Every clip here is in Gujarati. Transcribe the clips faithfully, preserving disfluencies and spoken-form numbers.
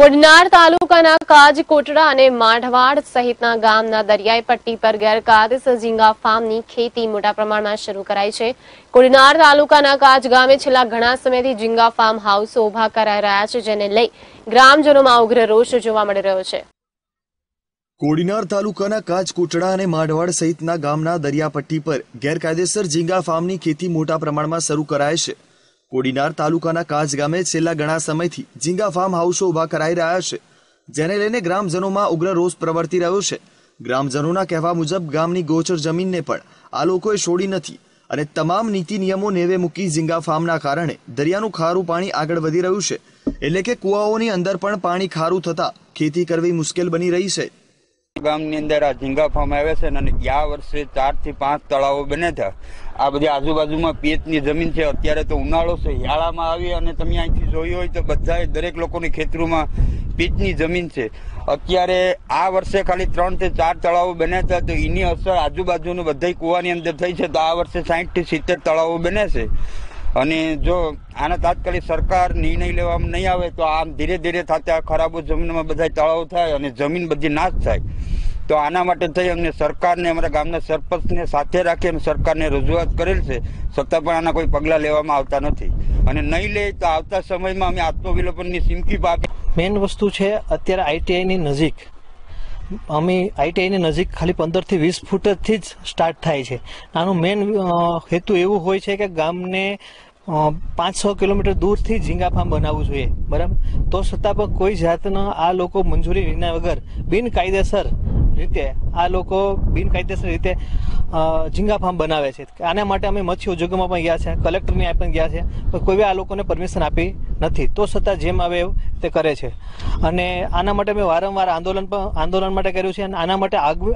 કોડીનાર તાલુકાના કાજ કોટડા અને માઢવાડ સહિતના ગામના દરિયાઈ પટ્ટી પર ગેરકાયદેસર ઝીંગા ફાર્મની ખેતી મોટા પ્રમાણમાં શરૂ કરાઈ છે। કોડીનાર તાલુકાના કાજ ગામે છેલ્લા ઘણા સમયથી ઝીંગા ફાર્મ હાઉસો ઉભા કરાઈ રહ્યા છે, જેને લઈ ગ્રામજનોમાં ઉગ્ર રોષ જોવા મળી રહ્યો છે। કોડીનાર તાલુકાના કાજ કોટડા અને માઢવાડ સહિતના ગામના દરિયાપટ્ટી પર ગેરકાયદેસર ઝીંગા ફાર્મની ખેતી મોટા પ્રમાણમાં શરૂ કરાય છે। કોડીનાર તાલુકાના કાજ ગામે છેલ્લા ઘણા સમયથી ઝીંગા ફાર્મ હાઉસો ઉભા કરાઈ રહ્યા છે, જેને લઈને ગ્રામજનોમાં ઉગ્ર રોષ પ્રવર્તી રહ્યો છે। ગ્રામજનોના કહેવા મુજબ ગામની ગોચર જમીનને પણ આ લોકોએ છોડી નથી અને તમામ નીતિ નિયમો નેવે મૂકી ઝીંગા ફાર્મના કારણે દરિયાનું ખારું પાણી આગળ વધી રહ્યું છે, એટલે કે કુવાઓની અંદર પણ પાણી ખારું થતા ખેતી કરવી મુશ્કેલ બની રહી છે। ગામની અંદર આ ઝીંગા ફાર્મ આવે છે અને ગયા વર્ષે ચાર થી પાંચ તળાવો બન્યા હતા। આ બધી આજુબાજુમાં પેચની જમીન છે। અત્યારે તો ઉનાળો છે, હિયાળામાં આવી અને તમે અહીંથી જોયું હોય તો બધાએ દરેક લોકોની ખેતરોમાં પેચની જમીન છે। અત્યારે આ વર્ષે ખાલી ત્રણ થી ચાર તળાવો બન્યા હતા, તો એની અસર આજુબાજુનું બધા કુવાની અંદર થઈ છે। તો આ વર્ષે સાહીઠ થી સિત્તેર તળાવો બન્યા છે અને જો આના તાત્કાલિક સરકાર નિર્ણય લેવામાં નહીં આવે તો આમ ધીરે ધીરે થતા ખરાબો જમીનમાં બધા તળાવ થાય અને જમીન બધી નાશ થાય। તો આના માટે થઈ અમને સરકારને અમારા ગામના સરપંચને સાથે રાખી અને સરકારને રજૂઆત કરેલ છે, છતાં પણ આના કોઈ પગલાં લેવામાં આવતા નથી અને નહીં લે તો આવતા સમયમાં અમે આત્મવિલોપનની ચીમકી આપી। મેઇન વસ્તુ છે અત્યારે આઈટીઆઈની નજીક અમે આઈટીઆઈની નજીક ખાલી પંદર થી વીસ ફૂટથી જ સ્ટાર્ટ થાય છે। આનું મેઇન હેતુ એવું હોય છે કે ગામને પાંચ છ કિલોમીટર દૂરથી ઝીંગા ફાર્મ બનાવવું જોઈએ, બરાબર। તો છતાં પણ કોઈ જાતના આ લોકો મંજૂરી વિના વગર બિનકાયદેસર રીતે આ લોકો બિનકાયદેસર રીતે ઝીંગા ફાર્મ બનાવે છે। આના માટે અમે મત્સ્ય ઉદ્યોગમાં પણ ગયા છે, કલેક્ટરને પણ ગયા છે, પણ કોઈ આ લોકોને પરમિશન આપી નથી, તો છતાં જેમ આવે એવું તે કરે છે। અને આના માટે અમે વારંવાર આંદોલન પણ આંદોલન માટે કર્યું છે અને આના માટે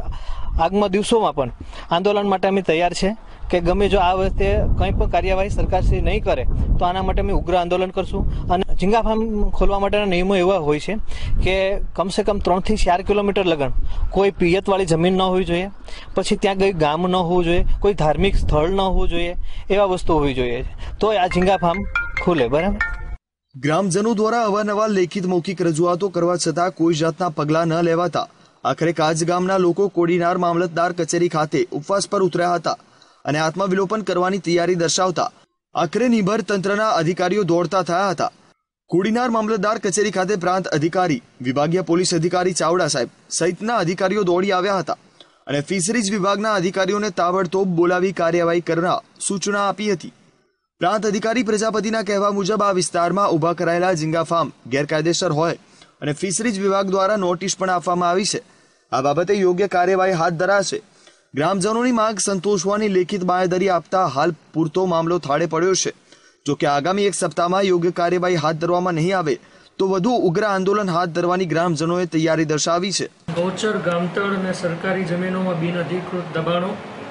આગમાં દિવસોમાં પણ આંદોલન માટે અમે તૈયાર છે કે ગમે જો આ વખતે કંઈ પણ કાર્યવાહી સરકારશ્રી નહીં કરે તો આના માટે અમે ઉગ્ર આંદોલન કરશું। અને ઝીંગા ફાર્મ ખોલવા માટેના નિયમો એવા હોય છે કે કમસે કમ ત્રણ થી ચાર કિલોમીટર લગન કોઈ પિયતવાળી જમીન ન હોવી જોઈએ, પછી ત્યાં કઈ ગામ ન હોવું જોઈએ, કોઈ ધાર્મિક સ્થળ ન હોવું જોઈએ, એવા વસ્તુ હોવી જોઈએ, તો આ ઝીંગા ફાર્મ ખુલે, બરાબર। ગ્રામજનો દ્વારા અવારનવાર લેખિત મૌખિક રજૂઆતો કરવા છતાં કોઈ જાતના પગલાં ન લેવાતા આખરે કાજ ગામના લોકો કોડીનાર મામલતદાર કચેરી ખાતે ઉપવાસ પર ઉતર્યા હતા અને આત્મવિલોપન કરવાની તૈયારી દર્શાવતા આખરે નિભર તંત્રના અધિકારીઓ દોડતા થયા હતા। કોડીનાર મામલતદાર કચેરી ખાતે પ્રાંત અધિકારી, વિભાગીય પોલીસ અધિકારી ચાવડા સાહેબ સહિતના અધિકારીઓ દોડી આવ્યા હતા અને ફિશરીઝ વિભાગના અધિકારીઓને તાબડતોબ બોલાવી કાર્યવાહી કરવા સૂચના આપી હતી। પ્રાંત અધિકારી પ્રજાપતિના કહેવા મુજબ આ વિસ્તારમાં ઉભા કરાયેલા ઝીંગા ફાર્મ ગેરકાયદેસર હોય અને ફિશરીઝ વિભાગ દ્વારા નોટિસ પણ આપવામાં આવી છે। આ બાબતે યોગ્ય કાર્યવાહી હાથ ધરાશે। ગ્રામજનોની માંગ સંતોષવાની લેખિત બાંયધરી આપતા હાલ પૂરતો મામલો થાળે પડ્યો છે। જો કે આગામી એક સપ્તાહમાં યોગ્ય કાર્યવાહી હાથ ધરવામાં નહીં આવે તો વધુ ઉગ્ર આંદોલન હાથ ધરવાની ગ્રામજનોએ તૈયારી દર્શાવી છે। ગૌચર, ગામતળ અને સરકારી જમીનોમાં બિનઅધિકૃત દબાણો,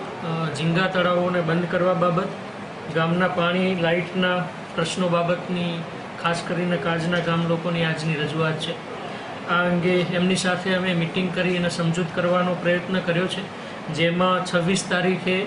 ઝીંગા તળાવોને બંધ કરવા બાબત, ગામના પાણી લાઇટના પ્રશ્નો બાબતની ખાસ કરીને કાજના ગામ લોકોની આજની રજૂઆત છે। આ અંગે એમની સાથે અમે મિટિંગ કરી અને સમજૂત કરવાનો પ્રયત્ન કર્યો છે, જેમાં છવ્વીસ તારીખે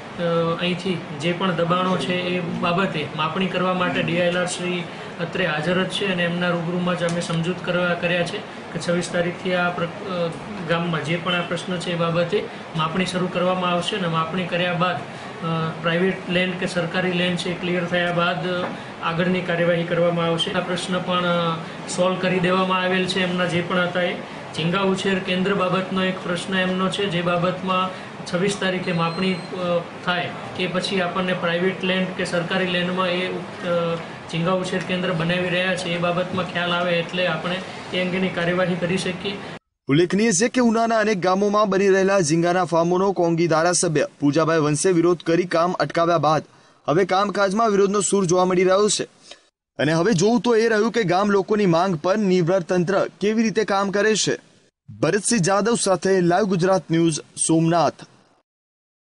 અહીંથી જે પણ દબાણો છે એ બાબતે માપણી કરવા માટે ડીઆઈએલઆર શ્રી અત્રે હાજર જ છે અને એમના રૂબરૂમાં જ અમે સમજૂત કરવા કર્યા છે કે છવ્વીસ તારીખથી આ ગામમાં જે પણ આ પ્રશ્ન છે એ બાબતે માપણી શરૂ કરવામાં આવશે અને માપણી કર્યા બાદ પ્રાઇવેટ લેન્ડ કે સરકારી લેન્ડ છે ક્લિયર થયા બાદ આગળની કાર્યવાહી કરવામાં આવશે। આ પ્રશ્ન પણ સોલ્વ કરી દેવામાં આવેલ છે એમના જે પણ હતા એ। ઝીંગા ઉછેર કેન્દ્ર બાબતનો એક પ્રશ્ન એમનો છે, જે બાબતમાં છવ્વીસ તારીખે માપણી થાય કે પછી આપણને પ્રાઇવેટ લેન્ડ કે સરકારી લેન્ડમાં એ ઝીંગા ઉછેર કેન્દ્ર બનાવી રહ્યા છે એ બાબતમાં ખ્યાલ આવે એટલે આપણે એ અંગેની કાર્યવાહી કરી શકીએ। ઉલ્લેખનીય છે કે ઉનાના અનેક ગામોમાં બની રહેલા ઝીંગાના ફાર્મોનો કોંગી ધારાસભ્ય પૂજાભાઈ વંશે વિરોધ કરી કામ અટકાવ્યા બાદ હવે કામકાજમાં વિરોધનો સૂર જોવા મળી રહ્યો છે અને હવે જોવું તો એ રહ્યું કે ગામ લોકોની માંગ પર નિર્ભર તંત્ર કેવી રીતે કામ કરે છે। ભરતસિંહ જાદવ સાથે લાઈવ ગુજરાત ન્યૂઝ, સોમનાથ।